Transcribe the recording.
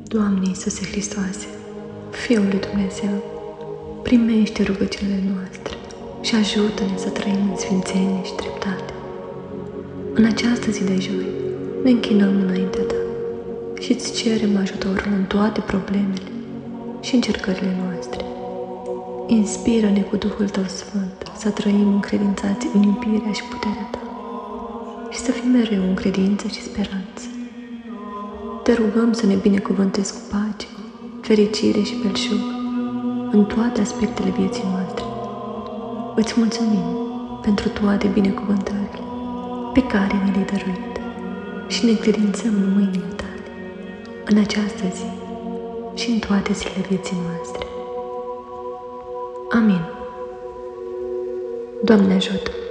Doamne Iisuse Hristoase, Fiul lui Dumnezeu, primește rugăciunile noastre și ajută-ne să trăim în sfințenie și dreptate. În această zi de joi ne închinăm înaintea Ta și îți cerem ajutorul în toate problemele și încercările noastre. Inspiră-ne cu Duhul Tău Sfânt să trăim încredințați în iubirea și puterea Ta și să fim mereu în credință și speranță. Te rugăm să ne binecuvântezi cu pace, fericire și belșug în toate aspectele vieții noastre. Îți mulțumim pentru toate binecuvântările pe care ne le-ai dăruit și ne credințăm în mâinile Tale în această zi și în toate zilele vieții noastre. Amin. Doamne ajută!